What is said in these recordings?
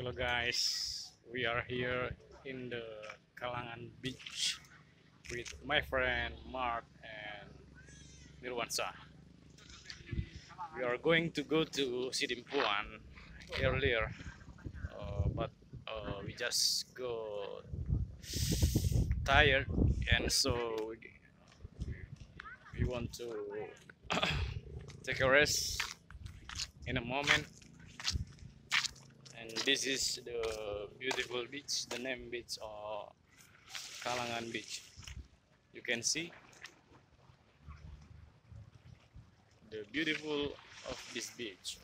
Hello guys, we are here in the Kalangan beach with my friend Mark and Nirwansa. We are going to go to Sidimpuan earlier, but we just go tired, and so we want to take a rest in a moment. And this is the beautiful beach, the name beach or Kalangan beach. You can see the beautiful of this beach.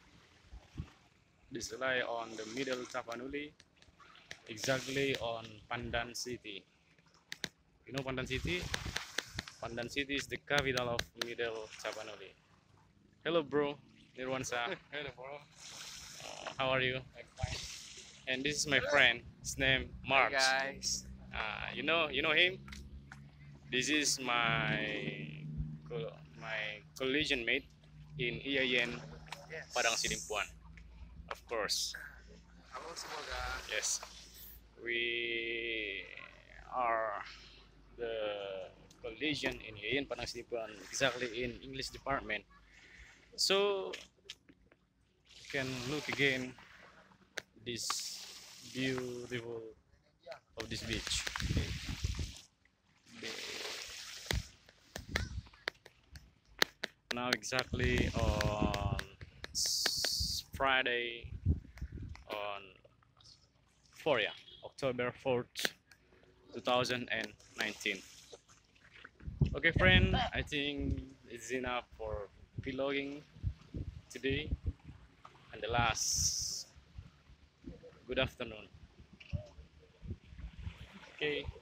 This lie on the middle Tapanuli, exactly on Pandan City. You know Pandan City? Pandan City is the capital of middle Tapanuli. Hello bro, Nirwansa. Hello, bro. How are you? I'm fine. And this is my friend. His name Hi, Mark. guys. You know him. This is my collision mate in IAIN Padang Yes. Sidimpuan. Of course, Halo semoga. yes. We are the collision in IAIN Padang Sidimpuan, exactly in English department. So you can look again this beautiful of this beach. Now exactly on Friday on 4, yeah, October 4th, 2019. Okay friend, I think it's enough for vlogging today, and the last good afternoon. Okay.